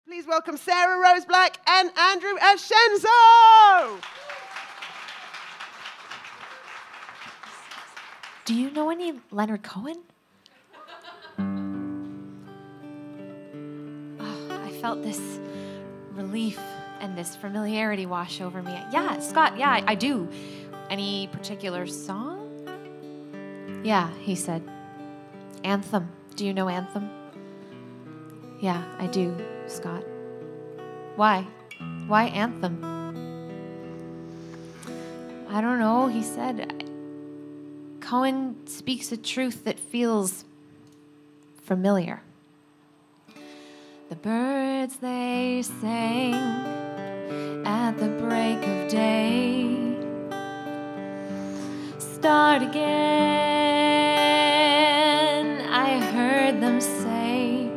Please welcome SarahRose Black and Andrew Ascenzo. Do you know any Leonard Cohen? Oh, I felt this relief and this familiarity wash over me. Yeah, Scott, yeah, I do. Any particular song? Yeah, he said. Anthem. Do you know Anthem? Yeah, I do, Scott. Why? Why Anthem? I don't know, he said. Cohen speaks a truth that feels familiar. The birds, they sang at the break of day. Start again, I heard them say.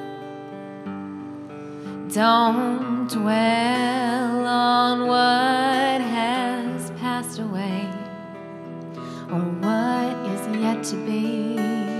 Don't dwell on what has passed away, or what is yet to be.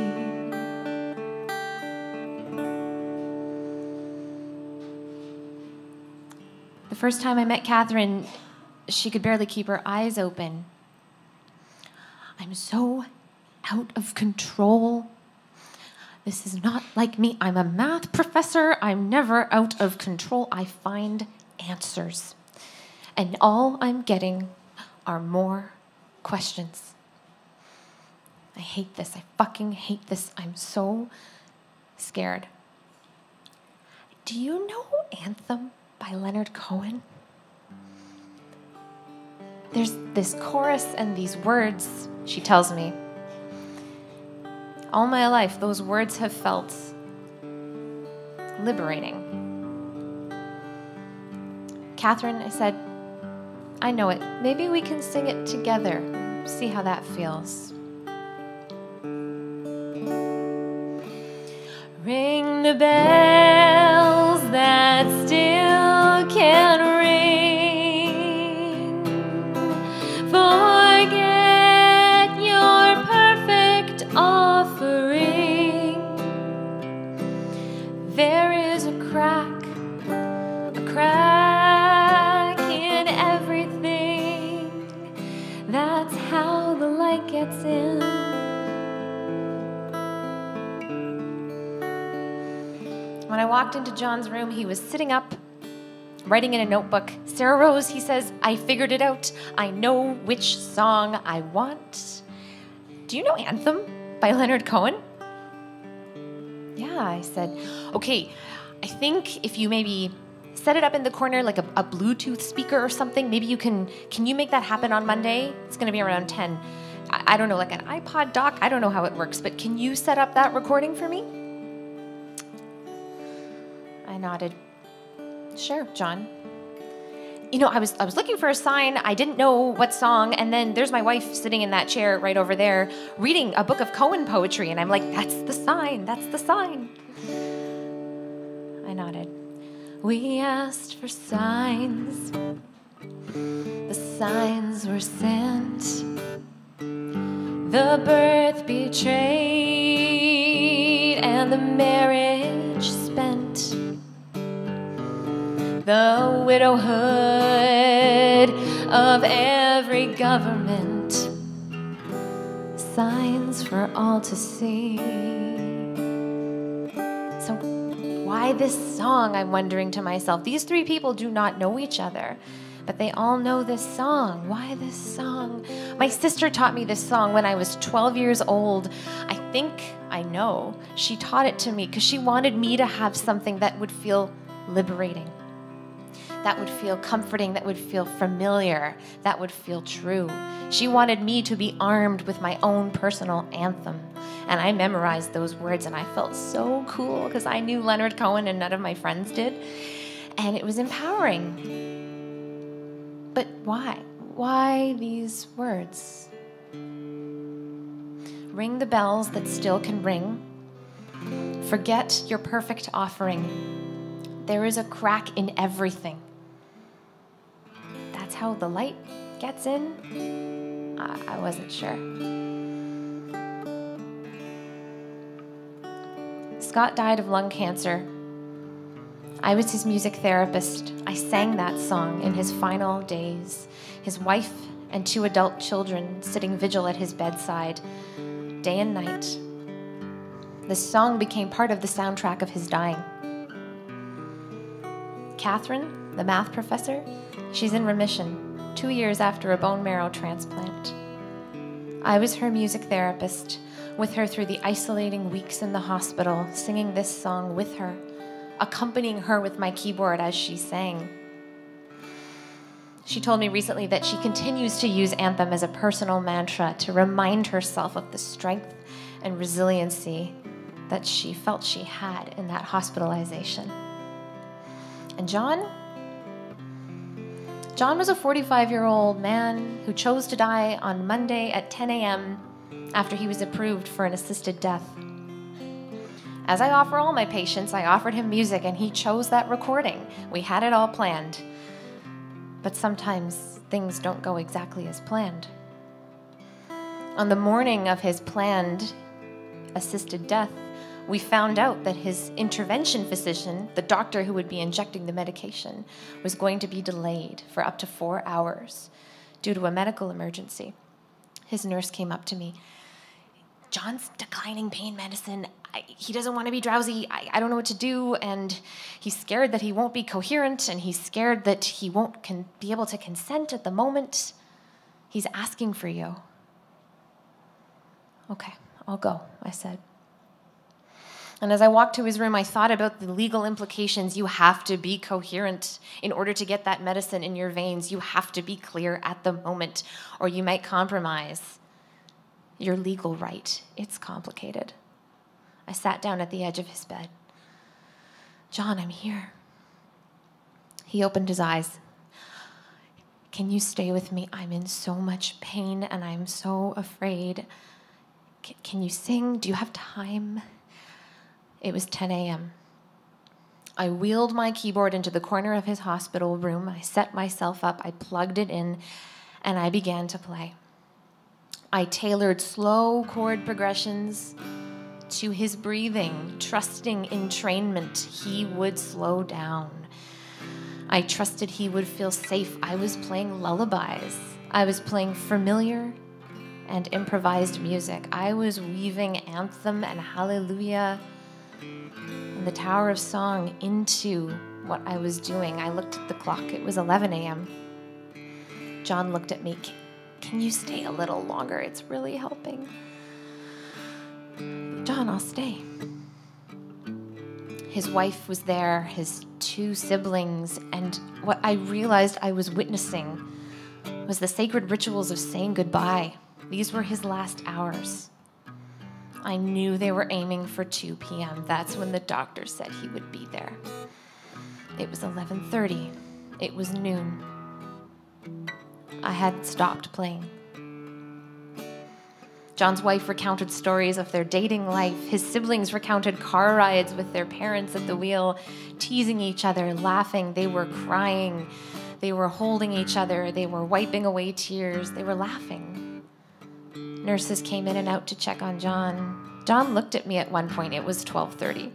The first time I met Catherine, she could barely keep her eyes open. I'm so out of control. This is not like me. I'm a math professor. I'm never out of control. I find answers. And all I'm getting are more questions. I hate this. I fucking hate this. I'm so scared. Do you know Anthem by Leonard Cohen? There's this chorus and these words, she tells me. All my life, those words have felt liberating. Catherine, I said, I know it. Maybe we can sing it together. See how that feels. Ring the bells that still can ring. Forget your perfect offering. There is a crack in everything. That's how the light gets in. When I walked into John's room, he was sitting up, writing in a notebook. SarahRose, he says, I figured it out. I know which song I want. Do you know Anthem by Leonard Cohen? Yeah, I said, okay, I think if you maybe set it up in the corner like a Bluetooth speaker or something, maybe you can you make that happen on Monday? It's gonna be around 10. I don't know, like an iPod dock, I don't know how it works, but can you set up that recording for me? I nodded. Sure, John. You know, I was looking for a sign. I didn't know what song, and then there's my wife sitting in that chair right over there reading a book of Cohen poetry, and I'm like, that's the sign, that's the sign. I nodded. We asked for signs. The signs were sent. The birth betrayed and the marriage spent. The widowhood of every government. Signs for all to see. So why this song, I'm wondering to myself. These three people do not know each other, but they all know this song. Why this song? My sister taught me this song when I was 12 years old. I think I know. She taught it to me because she wanted me to have something that would feel liberating, that would feel comforting, that would feel familiar, that would feel true. She wanted me to be armed with my own personal anthem. And I memorized those words, and I felt so cool because I knew Leonard Cohen and none of my friends did. And it was empowering. But why? Why these words? Ring the bells that still can ring. Forget your perfect offering. There is a crack in everything. That's how the light gets in? I wasn't sure. Scott died of lung cancer. I was his music therapist. I sang that song in his final days. His wife and 2 adult children sitting vigil at his bedside, day and night. This song became part of the soundtrack of his dying. Catherine, the math professor, she's in remission, 2 years after a bone marrow transplant. I was her music therapist, with her through the isolating weeks in the hospital, singing this song with her, accompanying her with my keyboard as she sang. She told me recently that she continues to use Anthem as a personal mantra to remind herself of the strength and resiliency that she felt she had in that hospitalization. And John was a 45-year-old man who chose to die on Monday at 10 a.m. after he was approved for an assisted death. As I offer all my patients, I offered him music, and he chose that recording. We had it all planned. But sometimes things don't go exactly as planned. On the morning of his planned assisted death, we found out that his intervention physician, the doctor who would be injecting the medication, was going to be delayed for up to 4 hours due to a medical emergency. His nurse came up to me. John's declining pain medicine. He doesn't want to be drowsy. I don't know what to do. And he's scared that he won't be coherent, and he's scared that he won't be able to consent at the moment. He's asking for you. Okay, I'll go, I said. And as I walked to his room, I thought about the legal implications. You have to be coherent in order to get that medicine in your veins. You have to be clear at the moment, or you might compromise your legal right. It's complicated. I sat down at the edge of his bed. John, I'm here. He opened his eyes. Can you stay with me? I'm in so much pain and I'm so afraid. Can you sing? Do you have time? It was 10 a.m. I wheeled my keyboard into the corner of his hospital room. I set myself up. I plugged it in and I began to play. I tailored slow chord progressions to his breathing, trusting entrainment he would slow down. I trusted he would feel safe. I was playing lullabies. I was playing familiar and improvised music. I was weaving Anthem and Hallelujah and the Tower of Song into what I was doing. I looked at the clock. It was 11 a.m. John looked at me. Can you stay a little longer? It's really helping. John, I'll stay. His wife was there, his 2 siblings, and what I realized I was witnessing was the sacred rituals of saying goodbye. These were his last hours. I knew they were aiming for 2 p.m. That's when the doctor said he would be there. It was 11:30. It was noon. I had stopped playing. John's wife recounted stories of their dating life. His siblings recounted car rides with their parents at the wheel, teasing each other, laughing. They were crying. They were holding each other. They were wiping away tears. They were laughing. Nurses came in and out to check on John. John looked at me at one point. It was 12:30.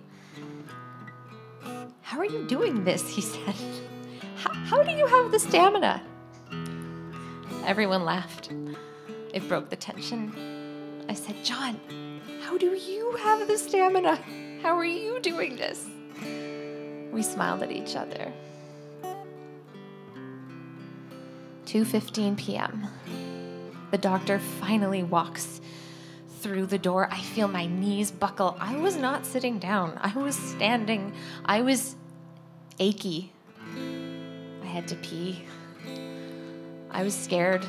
How are you doing this? He said. How do you have the stamina? Everyone laughed. It broke the tension. I said, John, how do you have the stamina? How are you doing this? We smiled at each other. 2:15 p.m. The doctor finally walks through the door. I feel my knees buckle. I was not sitting down. I was standing. I was achy. I had to pee. I was scared.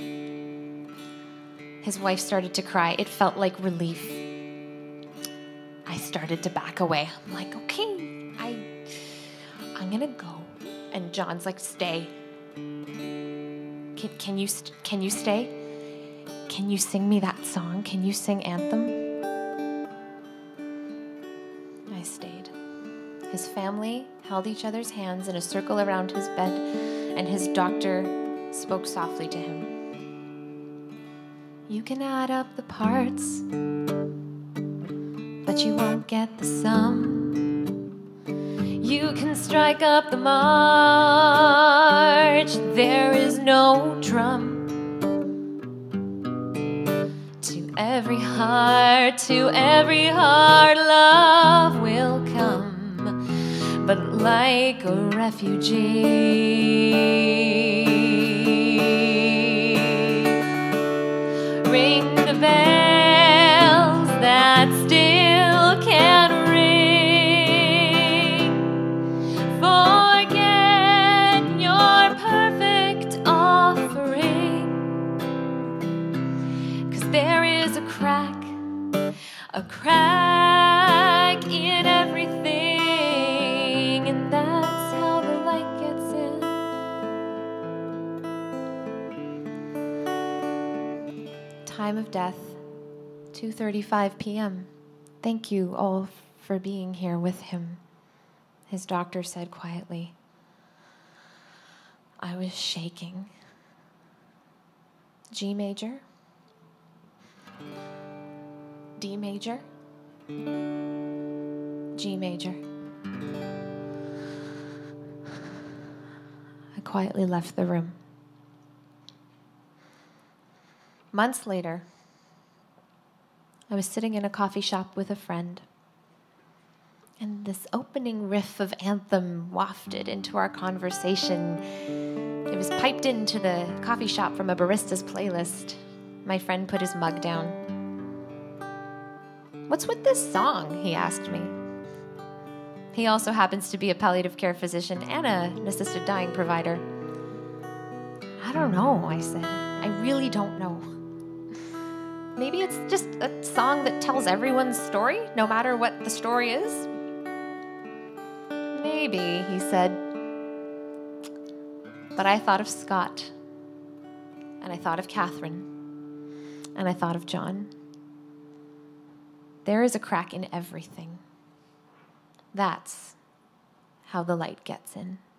His wife started to cry. It felt like relief. I started to back away. I'm like, okay, I'm gonna go. And John's like, stay. Can you stay? Can you sing me that song? Can you sing Anthem? I stayed. His family held each other's hands in a circle around his bed, and his doctor spoke softly to him. You can add up the parts, but you won't get the sum. You can strike up the march. There is no drum. To every heart, love will come. But like a refugee, ring the bells that still can ring. Forget your perfect offering, 'cause there is a crack in everything, and that's how the light gets in. Time of death, 2:35 p.m. Thank you all for being here with him, his doctor said quietly. I was shaking. G major, D major, G major. I quietly left the room. Months later, I was sitting in a coffee shop with a friend, and this opening riff of Anthem wafted into our conversation. It was piped into the coffee shop from a barista's playlist. My friend put his mug down. What's with this song? He asked me. He also happens to be a palliative care physician and an assisted dying provider. I don't know, I said. I really don't know. Maybe it's just a song that tells everyone's story, no matter what the story is. Maybe, he said. But I thought of Scott, and I thought of Catherine, and I thought of John. There is a crack in everything. That's how the light gets in.